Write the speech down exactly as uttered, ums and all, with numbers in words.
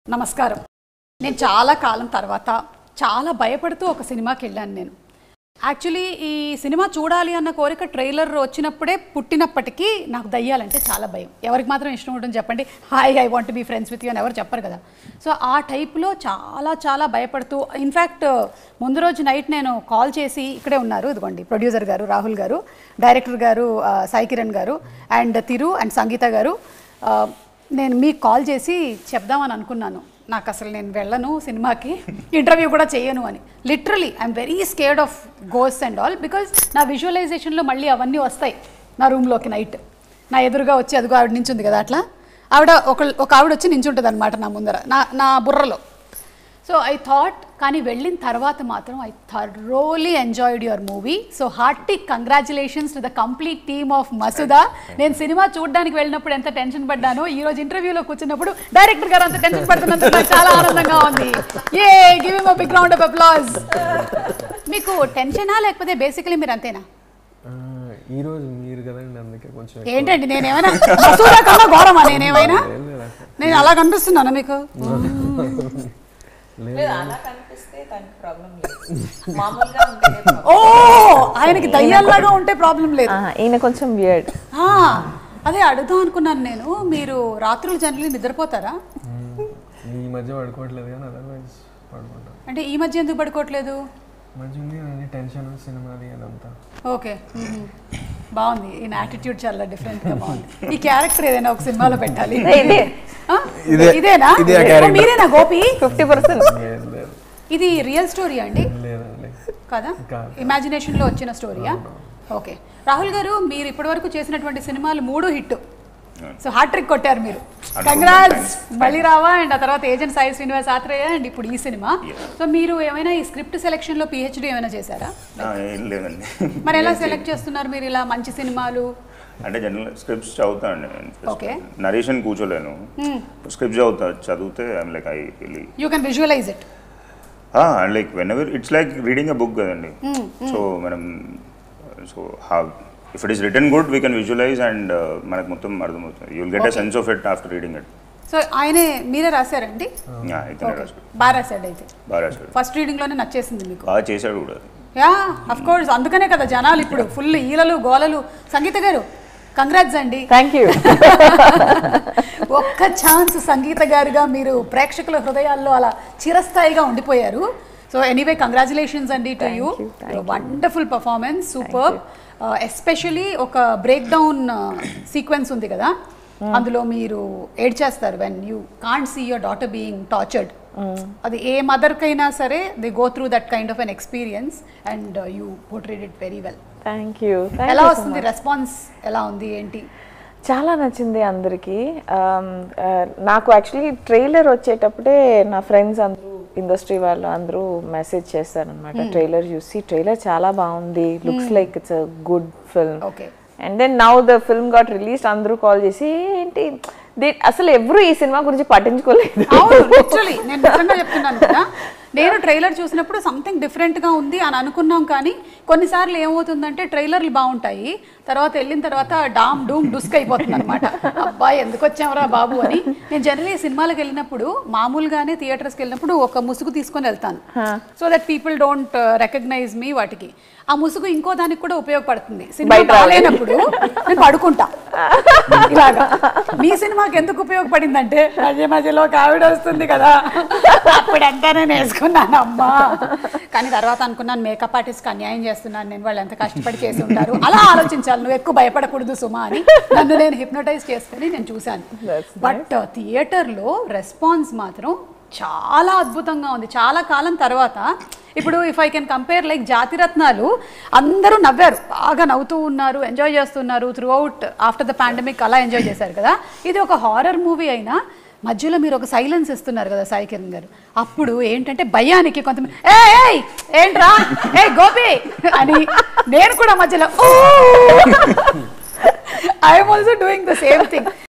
నమస్కారం. నేను చాలా కాలం తర్వాత చాలా భయపడుతూ ఒక సినిమాకి వెళ్ళాను. నేను యాక్చువల్లీ ఈ సినిమా చూడాలి అన్న కోరిక ట్రైలర్ వచ్చినప్పుడే పుట్టినప్పటికీ నాకు దయ్యాలంటే చాలా భయం. ఎవరికి మాత్రం ఇష్టం ఉంటుంది చెప్పండి? Hi I want be friends with you అని ఎవరు చెప్పరు కదా. సో ఆ టైప్లో చాలా చాలా భయపడుతూ, ఇన్ఫ్యాక్ట్ ముందు రోజు నైట్ నేను కాల్ చేసి, ఇక్కడే ఉన్నారు ఇదిగోండి ప్రొడ్యూసర్ గారు రాహుల్ గారు, డైరెక్టర్ గారు సాయి కిరణ్ గారు అండ్ తిరు అండ్ సంగీత గారు, నేను మీకు కాల్ చేసి చెప్దామని అనుకున్నాను, నాకు అసలు నేను వెళ్ళను సినిమాకి, ఇంటర్వ్యూ కూడా చేయను అని. Literally I'm very scared of ghost and all, because నా విజువలైజేషన్లో మళ్ళీ అవన్నీ వస్తాయి నా రూమ్లోకి నైట్. నా ఎదురుగా వచ్చి అదిగో ఆవిడ నించుంది కదా, అట్లా ఆవిడ ఒక ఒక ఆవిడ వచ్చి నించుంటుంది అనమాట నా ముందర, నా నా బుర్రలో. సో ఐ థాట్, కానీ వెళ్ళిన తర్వాత మాత్రం I thoroughly enjoyed your movie. So hearty congratulations to the complete team of Masooda. నేను సినిమా చూడడానికి వెళ్ళినప్పుడు ఎంత టెన్షన్ పడ్డానో, ఈ రోజు ఇంటర్వ్యూలో కూర్చున్నప్పుడు డైరెక్టర్ గారు అంత టెన్షన్ పడుతున్నందుకు నాకు చాలా ఆనందంగా ఉంది. A give him a big round of applause. మీకు టెన్షనా లేకపోతే బేసికలీ మీరు అంతేనా? ఈ రోజు మీరు కదండి, అందుకే కొంచెం. ఏంటండి నేనేమైనా మసూదా కన్నా ఘోరమా? నేనేమైనా నేను అలా కనిపిస్తున్నాను మీకు? ఓ ఆయనకి దయ్యాల్లాగా ఉంటే ప్రాబ్లం లేదు, ఈయన కొంచెం వియర్డ్. అదే అడుగుదాం అనుకున్నాను నేను. మీరు రాత్రులు జనరల్లీ నిద్రపోతారా? ఈ మధ్య పడుకోవట్లేదు కానీ అదర్వైజ్ పడుకుంటా. అంటే ఈ మధ్య ఎందుకు పడుకోవట్లేదు? టెన్షన్ సినిమాది అదంతా. ఓకే, బాగుంది. ఈయన యాటిట్యూడ్ చాలా డిఫరెంట్గా బాగుంది. ఈ క్యారెక్టర్ ఏదైనా ఒక సినిమాలో పెట్టాలి. ఇదేనా? మీరేనా గోపి? ఫిఫ్టీ పర్సెంట్ ఇది రియల్ స్టోరీ అండి కదా? ఇమాజినేషన్లో వచ్చిన స్టోరీయా? ఓకే. రాహుల్ గారు, మీరు ఇప్పటివరకు చేసినటువంటి సినిమాలు మూడు హిట్. సో హార్ట్ ట్రిక్ కొట్టారు మీరు. కంగ్రాట్స్. మళ్ళీ రావా అండ్ ఆ తర్వాత ఏజెంట్ సాయి శ్రీనివాస్ ఆత్రేయ అండ్ ఇప్పుడు ఈ సినిమా. సో మీరు ఏమైనా ఈ స్క్రిప్ట్ సెలెక్షన్ లో పిహెచ్డి ఏమైనా చేశారా? లేదండి. మరి ఎలా సెలెక్ట్ చేస్తున్నారు మీరు ఇలా మంచి సినిమాలు? అంటే జనరల్ స్క్రిప్ట్స్ చదువుతా అండి. ఓకే. నరేషన్ కూర్చోలేను, స్క్రిప్ట్స్ చదువుతా. చదివితే I'm like I really you can visualise it. And like whenever it's like reading a book కదండి. సో మనం so how if it is written good we can visualize and మనకు మొత్తం అర్థమవుతుంది. you will get a sense of it after reading it. So ఆయనే మీరే రాశారండి? Yeah, ఇతనే రాశాడు. బాగా రాశాడు అయితే. బాగా రాశాడు. ఫస్ట్ రీడింగ్ లోనే నచ్చేసింది మీకు? బాగా చేశాడు కూడా. యా ఆఫ్ కోర్స్, అందుకనే కదా జనాలు ఇప్పుడు ఫుల్ ఈలలు గోలలు. సంగీత గారు కంగ్రాట్స్ అండి. Thank you. ఒక్క ఛాన్స్ సంగీత గారుగా మీరు ప్రేక్షకుల హృదయాల్లో అలా చిరస్థాయిగా ఉండిపోయారు. సో ఎనీవే కంగ్రాచులేషన్స్ అండి to you. Wonderful performance, super. Especially ఒక బ్రేక్ డౌన్ సీక్వెన్స్ ఉంది కదా, అందులో మీరు ఏడ్చేస్తారు when you can't see your daughter being tortured. అది ఏ మదర్కైనా సరే they go through that kind of an experience and you portray it very well. Thank you. ఎలా వస్తుంది రెస్పాన్స్? ఎలా ఉంది ఏంటి? చాలా నచ్చింది అందరికీ. నాకు యాక్చువల్లీ ట్రైలర్ వచ్చేటప్పుడే నా ఫ్రెండ్స్ అందరూ, ఇండస్ట్రీ వాళ్ళు అందరూ మెసేజ్ చేస్తారనమాట, ట్రైలర్ చూసి ట్రైలర్ చాలా బాగుంది, looks like it's a good film. And then now the film got release, అందరూ కాల్ చేసి ఏంటి అసలు ఎవరు ఈ సినిమా గురించి పట్టించుకోలేదు. నేను నిజంగా చెప్తున్నాను కదా, నేను ట్రైలర్ చూసినప్పుడు సంథింగ్ డిఫరెంట్గా ఉంది అని అనుకున్నాం, కానీ కొన్నిసార్లు ఏమవుతుందంటే ట్రైలర్లు బాగుంటాయి, తర్వాత వెళ్ళిన తర్వాత డామ్ డూమ్ డుస్క్ అయిపోతుంది అనమాట. అబ్బాయి ఎందుకు వచ్చామరా బాబు అని. నేను జనరలీ సినిమాలకు వెళ్ళినప్పుడు మామూలుగానే థియేటర్స్కి వెళ్ళినప్పుడు ఒక ముసుగు తీసుకొని వెళ్తాను, so that people don't recognise me. వాటికి ఆ ముసుగు ఇంకో దానికి కూడా ఉపయోగపడుతుంది. సినిమా బాగాలేనప్పుడు నేను పడుకుంటా ఇలాగా. మీ సినిమాకి ఎందుకు ఉపయోగపడిందంటే మధ్య మధ్యలో ఒక ఆవిడ వస్తుంది కదా, అప్పుడంతా నేను వేసుకున్నాను అమ్మా. కానీ తర్వాత అనుకున్నాను మేకప్ ఆర్టిస్ట్కి అన్యాయం చేస్తున్నాను నేను, వాళ్ళు ఎంత కష్టపడి చేసి ఉంటారు. అలా ఆలోచించాలి, నువ్వు ఎక్కువ భయపడకూడదు సుమా అని నన్ను నేను హిప్నోటైజ్ చేసుకుని నేను చూశాను. బట్ థియేటర్లో రెస్పాన్స్ మాత్రం చాలా అద్భుతంగా ఉంది. చాలా కాలం తర్వాత ఇప్పుడు if I can compare like Jathiratnalu, అందరూ నవ్వారు, బాగా నవ్వుతూ ఉన్నారు, ఎంజాయ్ చేస్తున్నారు throughout after the pandemic, అలా ఎంజాయ్ చేశారు కదా. ఇది ఒక హారర్ మూవీ అయినా మధ్యలో మీరు ఒక సైలెన్స్ ఇస్తున్నారు కదా సాయి కిరణ్ గారు, అప్పుడు ఏంటంటే భయానికి కొంతమంది ఏ ఏంట్రా ఏ గోపి అని, నేను కూడా మధ్యలో I'm also doing the same thing.